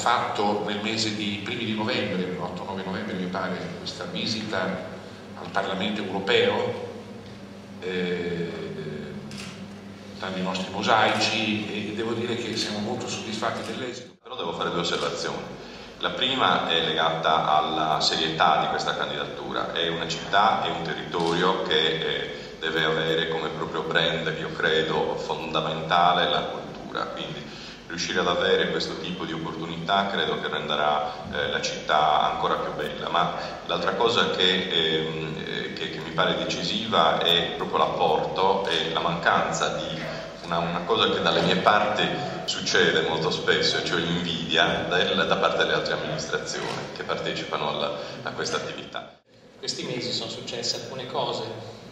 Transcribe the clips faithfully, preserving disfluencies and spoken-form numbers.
fatto nel mese di primi di novembre, otto nove novembre mi pare, questa visita al Parlamento europeo, eh, tra i nostri mosaici, e devo dire che siamo molto soddisfatti dell'esito. Però devo fare due osservazioni. La prima è legata alla serietà di questa candidatura. È una città e un territorio che eh, deve avere come proprio brand, io credo, fondamentale la cultura. Quindi riuscire ad avere questo tipo di opportunità credo che renderà eh, la città ancora più bella. Ma l'altra cosa che, eh, che, che mi pare decisiva è proprio l'apporto e la mancanza di una, una cosa che dalle mie parti succede molto spesso, cioè l'invidia da, da parte delle altre amministrazioni che partecipano alla, a questa attività. In questi mesi sono successe alcune cose,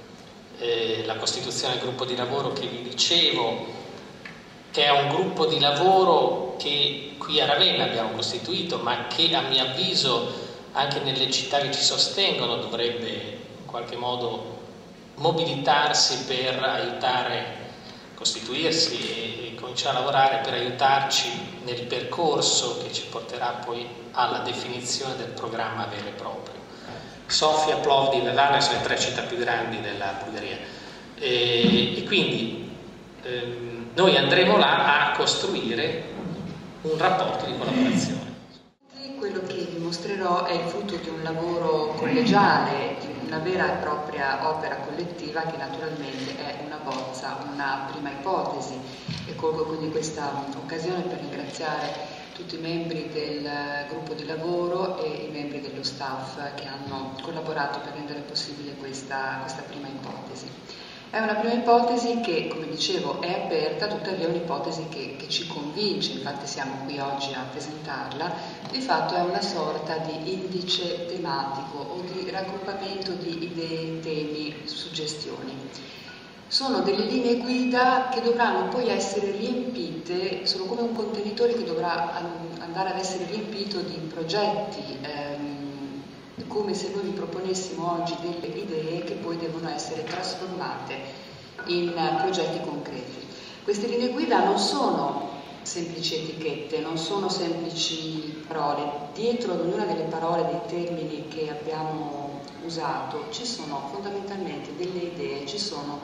eh, la costituzione del gruppo di lavoro che vi dicevo, che è un gruppo di lavoro che qui a Ravenna abbiamo costituito, ma che a mio avviso anche nelle città che ci sostengono dovrebbe in qualche modo mobilitarsi per aiutare, costituirsi e, e cominciare a lavorare per aiutarci nel percorso che ci porterà poi alla definizione del programma vero e proprio. Sofia, Plovdiv e Varna sono le tre città più grandi della Bulgaria e, e quindi ehm, noi andremo là a costruire un rapporto di collaborazione. Quello che vi mostrerò è il frutto di un lavoro collegiale, di una vera e propria opera collettiva che naturalmente è una bozza, una prima ipotesi, e colgo quindi questa occasione per ringraziare tutti i membri del gruppo di lavoro e i membri dello staff che hanno collaborato per rendere possibile questa, questa prima ipotesi. È una prima ipotesi che, come dicevo, è aperta, tuttavia è un'ipotesi che, che ci convince, infatti siamo qui oggi a presentarla. Di fatto è una sorta di indice tematico o di raggruppamento di idee, temi, suggestioni. Sono delle linee guida che dovranno poi essere riempite, sono come un contenitore che dovrà andare ad essere riempito di progetti, ehm, come se noi vi proponessimo oggi delle idee che poi devono essere trasformate in progetti concreti. Queste linee guida non sono semplici etichette, non sono semplici parole. Dietro ad ognuna delle parole, dei termini che abbiamo usato, ci sono fondamentalmente delle idee, ci sono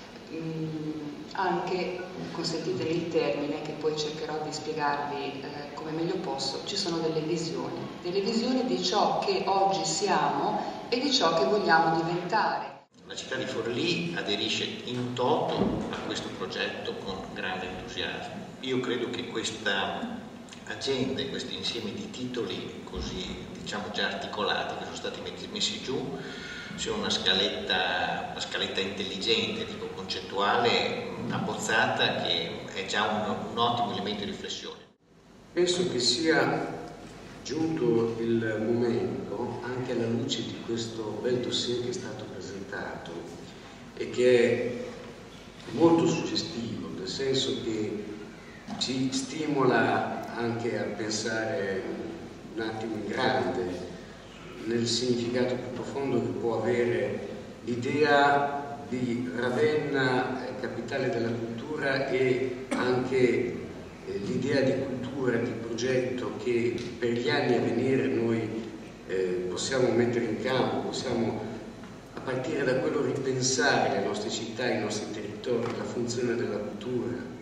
mh, anche, consentitemi il termine, che poi cercherò di spiegarvi eh, come meglio posso, ci sono delle visioni, delle visioni di ciò che oggi siamo e di ciò che vogliamo diventare. La città di Forlì aderisce in toto a questo progetto con grande entusiasmo. Io credo che questa agenda e questo insieme di titoli così, diciamo, già articolati, che sono stati messi giù, sia una scaletta, una scaletta intelligente, dico concettuale, abbozzata, che è già un, un ottimo elemento di riflessione. Penso che sia giunto il momento, anche alla luce di questo bel dossier che è stato presentato e che è molto suggestivo, nel senso che ci stimola anche a pensare un attimo in grande, nel significato più profondo che può avere l'idea di Ravenna, capitale della cultura, e anche l'idea di cultura, di progetto che per gli anni a venire noi eh, possiamo mettere in campo, possiamo a partire da quello ripensare le nostre città, i nostri territori, la funzione della cultura,